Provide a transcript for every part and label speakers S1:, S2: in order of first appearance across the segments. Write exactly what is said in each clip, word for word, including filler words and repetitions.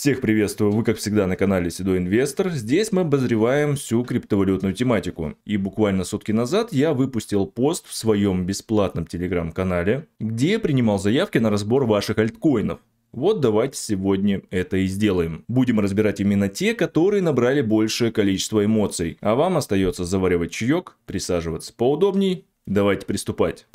S1: Всех приветствую, вы как всегда на канале Седой Инвестор. Здесь мы обозреваем всю криптовалютную тематику. И буквально сутки назад я выпустил пост в своем бесплатном телеграм-канале, где принимал заявки на разбор ваших альткоинов. Вот давайте сегодня это и сделаем. Будем разбирать именно те, которые набрали большее количество эмоций. А вам остается заваривать чаек, присаживаться поудобней. Давайте приступать.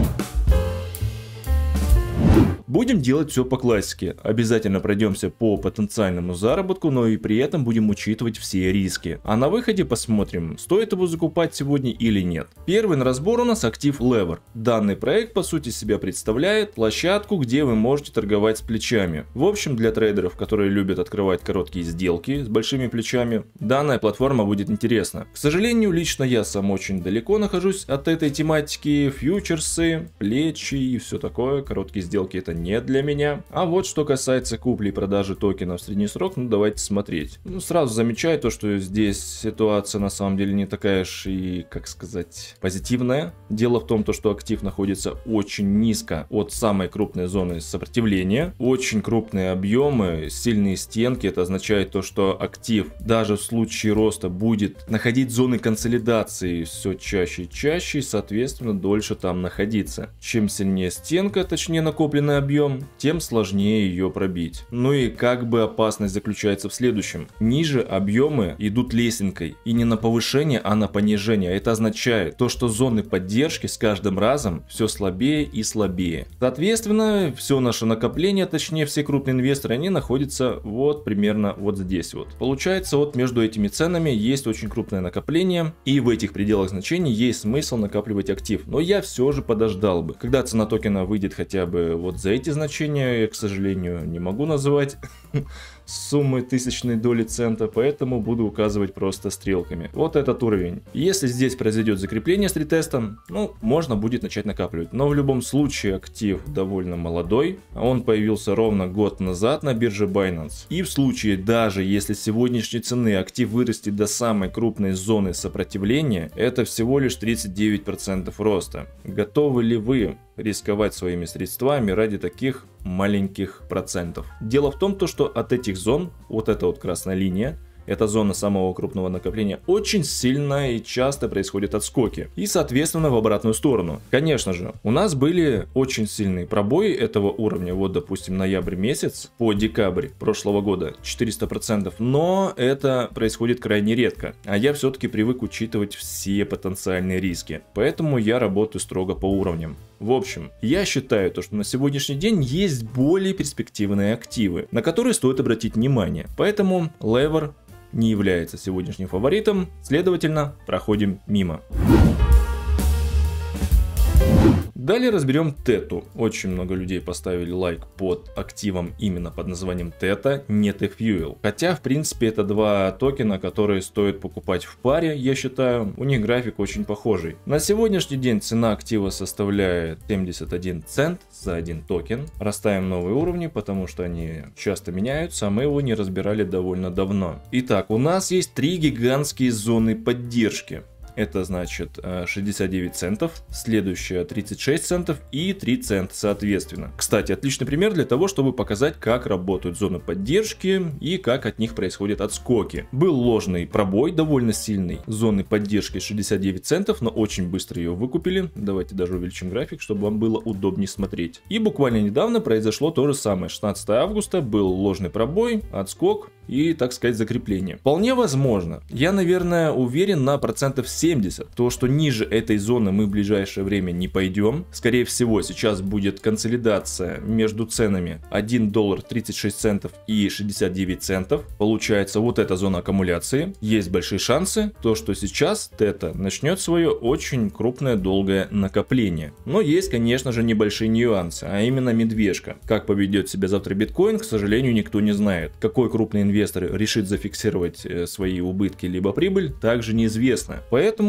S1: Будем делать все по классике. Обязательно пройдемся по потенциальному заработку, но и при этом будем учитывать все риски. А на выходе посмотрим, стоит его закупать сегодня или нет. Первый на разбор у нас актив Lever. Данный проект по сути себя представляет площадку, где вы можете торговать с плечами. В общем, для трейдеров, которые любят открывать короткие сделки с большими плечами, данная платформа будет интересна. К сожалению, лично я сам очень далеко нахожусь от этой тематики. Фьючерсы, плечи и все такое. Короткие сделки — это не для меня. А вот что касается купли и продажи токенов в средний срок, ну давайте смотреть. Ну, сразу замечаю то, что здесь ситуация на самом деле не такая уж и, как сказать, позитивная. Дело в том, то, что актив находится очень низко от самой крупной зоны сопротивления. Очень крупные объемы, сильные стенки. Это означает то, что актив даже в случае роста будет находить зоны консолидации все чаще и чаще, и, соответственно, дольше там находиться. Чем сильнее стенка, точнее накопленный объем, тем сложнее ее пробить. Ну и как бы опасность заключается в следующем. Ниже объемы идут лесенкой. И не на повышение, а на понижение. Это означает то, что зоны поддержки с каждым разом все слабее и слабее. Соответственно, все наше накопление, точнее все крупные инвесторы, они находятся вот примерно вот здесь вот. Получается, вот между этими ценами есть очень крупное накопление. И в этих пределах значений есть смысл накапливать актив. Но я все же подождал бы. Когда цена токена выйдет хотя бы вот за эти значения, я, к сожалению, не могу называть суммы тысячной доли цента, поэтому буду указывать просто стрелками. Вот этот уровень. Если здесь произойдет закрепление с ретестом, ну, можно будет начать накапливать. Но в любом случае актив довольно молодой. Он появился ровно год назад на бирже Binance. И в случае, даже если с сегодняшней цены актив вырастет до самой крупной зоны сопротивления, это всего лишь тридцать девять процентов роста. Готовы ли вы рисковать своими средствами ради таких маленьких процентов? Дело в том, то, что от этих зон, вот эта вот красная линия, это зона самого крупного накопления, очень сильно и часто происходят отскоки. И, соответственно, в обратную сторону. Конечно же, у нас были очень сильные пробои этого уровня. Вот, допустим, ноябрь месяц по декабрь прошлого года четыреста процентов. Но это происходит крайне редко. А я все-таки привык учитывать все потенциальные риски. Поэтому я работаю строго по уровням. В общем, я считаю, то, что на сегодняшний день есть более перспективные активы, на которые стоит обратить внимание. Поэтому Lever не является сегодняшним фаворитом, следовательно, проходим мимо. Далее разберем тету. Очень много людей поставили лайк под активом именно под названием тета, не Tfuel. Хотя, в принципе, это два токена, которые стоит покупать в паре, я считаю. У них график очень похожий. На сегодняшний день цена актива составляет семьдесят один цент за один токен. Расставим новые уровни, потому что они часто меняются, а мы его не разбирали довольно давно. Итак, у нас есть три гигантские зоны поддержки. Это значит шестьдесят девять центов, следующая тридцать шесть центов и три цента соответственно. Кстати, отличный пример для того, чтобы показать, как работают зоны поддержки и как от них происходят отскоки. Был ложный пробой, довольно сильный, зоны поддержки шестьдесят девять центов, но очень быстро ее выкупили. Давайте даже увеличим график, чтобы вам было удобнее смотреть. И буквально недавно произошло то же самое. шестнадцатого августа был ложный пробой, отскок и, так сказать, закрепление. Вполне возможно. Я, наверное, уверен на процентов семьдесят. То, что ниже этой зоны мы в ближайшее время не пойдем. Скорее всего, сейчас будет консолидация между ценами один доллар тридцать шесть центов и шестьдесят девять центов. Получается, вот эта зона аккумуляции. Есть большие шансы, то, что сейчас тета начнет свое очень крупное долгое накопление. Но есть, конечно же, небольшие нюансы, а именно медвежка. Как поведет себя завтра биткоин, к сожалению, никто не знает. Какой крупный инвестор решит зафиксировать свои убытки либо прибыль, также неизвестно. Поэтому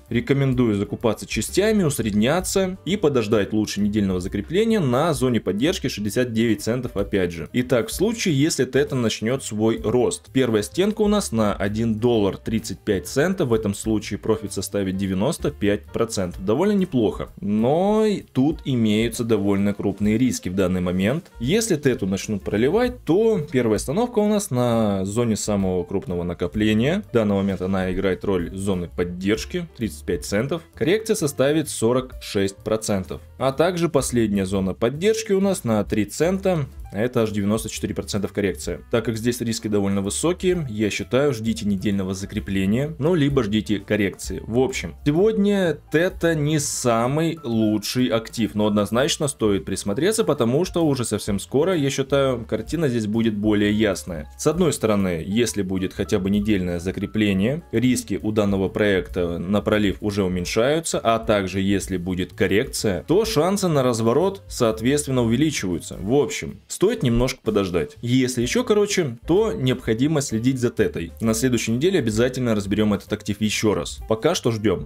S1: Рекомендую закупаться частями, усредняться и подождать лучше недельного закрепления на зоне поддержки шестьдесят девять центов опять же. Итак, в случае, если Тета начнет свой рост. Первая стенка у нас на один доллар тридцать пять центов, в этом случае профит составит девяносто пять процентов. Довольно неплохо, но тут имеются довольно крупные риски в данный момент. Если Тету начнут проливать, то первая остановка у нас на зоне самого крупного накопления. В данный момент она играет роль зоны поддержки, тридцать пять центов. Коррекция составит сорок шесть процентов. А также последняя зона поддержки у нас на три цента. Это аж девяносто четыре процента коррекция. Так как здесь риски довольно высокие, я считаю, ждите недельного закрепления, ну либо ждите коррекции. В общем, сегодня Тета не самый лучший актив, но однозначно стоит присмотреться, потому что уже совсем скоро, я считаю, картина здесь будет более ясная. С одной стороны, если будет хотя бы недельное закрепление, риски у данного проекта на пролив уже уменьшаются, а также если будет коррекция, то шансы на разворот соответственно увеличиваются. В общем, стоит немножко подождать. Если еще короче, то необходимо следить за Тетой. На следующей неделе обязательно разберем этот актив еще раз. Пока что ждем.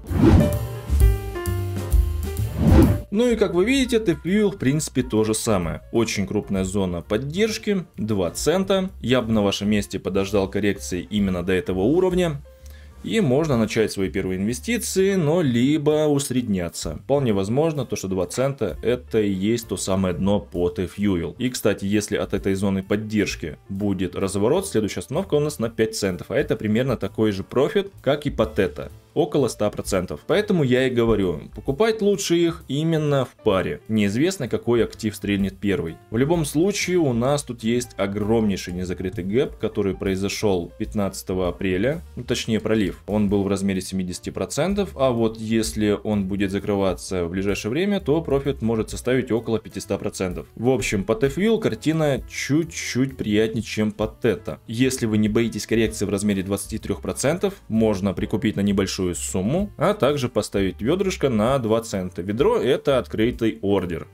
S1: Ну и как вы видите, TFuel в принципе то же самое. Очень крупная зона поддержки, два цента. Я бы на вашем месте подождал коррекции именно до этого уровня. И можно начать свои первые инвестиции, но либо усредняться. Вполне возможно, то, что два цента это и есть то самое дно по TFuel. И, кстати, если от этой зоны поддержки будет разворот, следующая остановка у нас на пять центов. А это примерно такой же профит, как и по Тета. Около ста процентов. Поэтому я и говорю, покупать лучше их именно в паре. Неизвестно, какой актив стрельнет первый. В любом случае, у нас тут есть огромнейший незакрытый гэп, который произошел пятнадцатого апреля, ну, точнее пролив. Он был в размере семидесяти процентов, а вот если он будет закрываться в ближайшее время, то профит может составить около пятисот процентов. В общем, по TFuel картина чуть-чуть приятнее, чем по Тета. Если вы не боитесь коррекции в размере двадцати трёх процентов, можно прикупить на небольшую сумму, а также поставить ведрышко на два цента. Ведро это открытый ордер.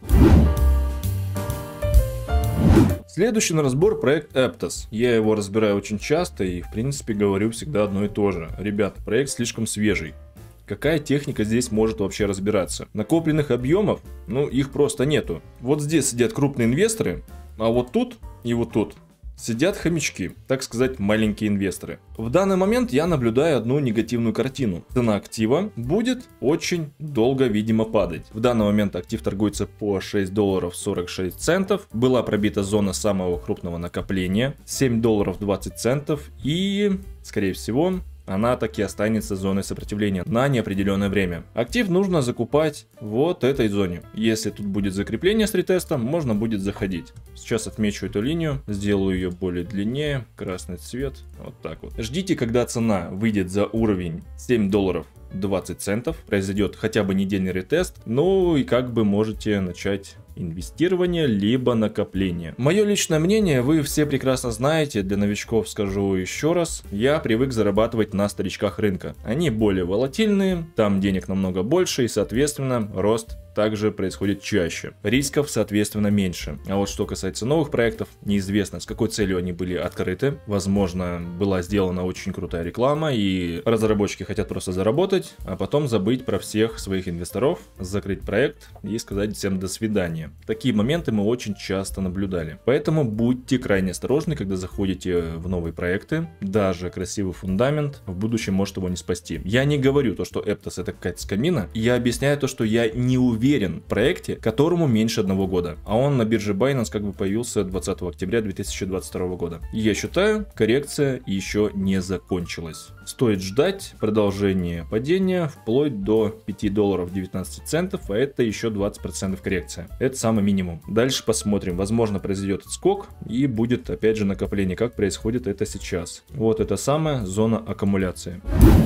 S1: Следующий на разбор проект Aptos. Я его разбираю очень часто и в принципе говорю всегда одно и то же. Ребята, проект слишком свежий. Какая техника здесь может вообще разбираться? Накопленных объемов, ну их просто нету. Вот здесь сидят крупные инвесторы, а вот тут и вот тут сидят хомячки, так сказать, маленькие инвесторы. В данный момент я наблюдаю одну негативную картину. Цена актива будет очень долго, видимо, падать. В данный момент актив торгуется по шесть долларов сорок шесть центов. Была пробита зона самого крупного накопления семь долларов двадцать центов и, скорее всего, она таки останется зоной сопротивления на неопределенное время. Актив нужно закупать вот этой зоне. Если тут будет закрепление с ретестом, можно будет заходить. Сейчас отмечу эту линию, сделаю ее более длиннее, красный цвет, вот так вот. Ждите, когда цена выйдет за уровень семь долларов двадцать центов, произойдет хотя бы недельный ретест, ну и как бы можете начать инвестирование либо накопление. Мое личное мнение вы все прекрасно знаете, для новичков скажу еще раз, я привык зарабатывать на старичках рынка. Они более волатильные, там денег намного больше и соответственно рост также происходит чаще. Рисков соответственно меньше. А вот что касается новых проектов, неизвестно с какой целью они были открыты. Возможно была сделана очень крутая реклама и разработчики хотят просто заработать, а потом забыть про всех своих инвесторов, закрыть проект и сказать всем до свидания. Такие моменты мы очень часто наблюдали. Поэтому будьте крайне осторожны, когда заходите в новые проекты. Даже красивый фундамент в будущем может его не спасти. Я не говорю то, что Aptos это какая-то скамина. Я объясняю то, что я не уверен в проекте, которому меньше одного года. А он на бирже Binance как бы появился двадцатого октября две тысячи двадцать второго года. И я считаю, коррекция еще не закончилась. Стоит ждать продолжения падения вплоть до пяти долларов девятнадцать центов, а это еще двадцать процентов коррекция. Это самый минимум. Дальше посмотрим. Возможно, произойдет отскок и будет опять же накопление, как происходит это сейчас. Вот это самая зона аккумуляции.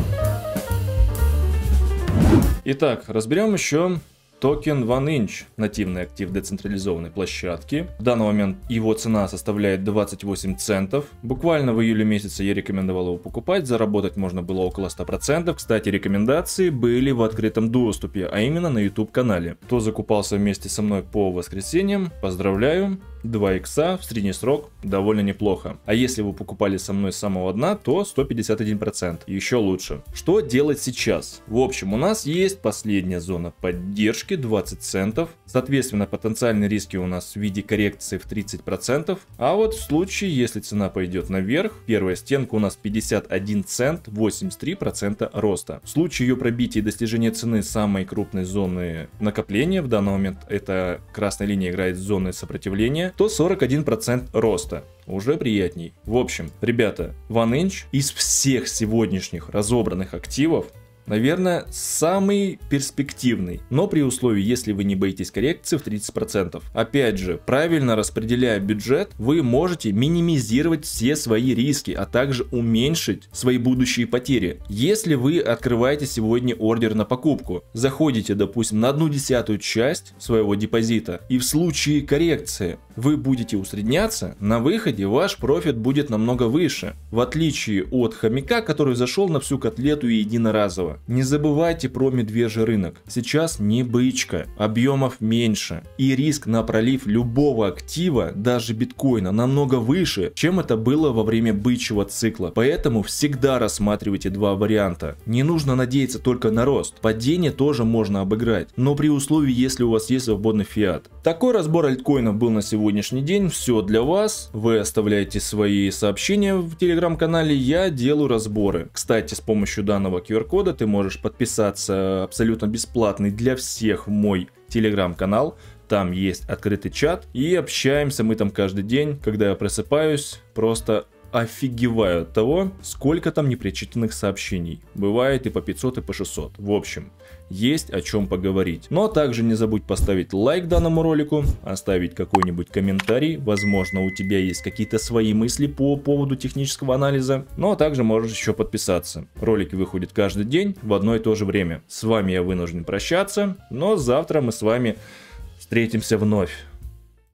S1: Итак, разберем еще токен OneInch, нативный актив децентрализованной площадки. В данный момент его цена составляет двадцать восемь центов. Буквально в июле месяце я рекомендовал его покупать, заработать можно было около ста процентов. Кстати, рекомендации были в открытом доступе, а именно на YouTube канале. Кто закупался вместе со мной по воскресеньям, поздравляю. два икса в средний срок довольно неплохо. А если вы покупали со мной с самого дна, то сто пятьдесят один процент, еще лучше. Что делать сейчас? В общем, у нас есть последняя зона поддержки двадцать центов, соответственно потенциальные риски у нас в виде коррекции в тридцать процентов, а вот в случае, если цена пойдет наверх, первая стенка у нас пятьдесят один цент, восемьдесят три процента роста. В случае ее пробития и достижения цены самой крупной зоны накопления, в данный момент это красная линия играет с зоной сопротивления, то сорок один процент роста. Уже приятней. В общем, ребята, OneInch из всех сегодняшних разобранных активов, наверное, самый перспективный, но при условии, если вы не боитесь коррекции в тридцать процентов. Опять же, правильно распределяя бюджет, вы можете минимизировать все свои риски, а также уменьшить свои будущие потери. Если вы открываете сегодня ордер на покупку, заходите, допустим, на одну десятую часть своего депозита, и в случае коррекции вы будете усредняться, на выходе ваш профит будет намного выше, в отличие от хомяка, который зашел на всю котлету и единоразово. Не забывайте про медвежий рынок. Сейчас не бычка, объемов меньше, и риск на пролив любого актива, даже биткоина, намного выше, чем это было во время бычьего цикла. Поэтому всегда рассматривайте два варианта. Не нужно надеяться только на рост. Падение тоже можно обыграть, но при условии, если у вас есть свободный фиат. Такой разбор альткоинов был на сегодняшний день. Все для вас. Вы оставляете свои сообщения в телеграм-канале, я делаю разборы. Кстати, с помощью данного ку ар кода ты можешь подписаться абсолютно бесплатный для всех в мой телеграм-канал. Там есть открытый чат и общаемся мы там каждый день. Когда я просыпаюсь, просто офигеваю от того, сколько там непрочитанных сообщений. Бывает и по пятьсот, и по шестьсот. В общем, есть о чем поговорить. Но также не забудь поставить лайк данному ролику, оставить какой-нибудь комментарий. Возможно, у тебя есть какие-то свои мысли по поводу технического анализа. Ну а также можешь еще подписаться. Ролики выходят каждый день в одно и то же время. С вами я вынужден прощаться, но завтра мы с вами встретимся вновь.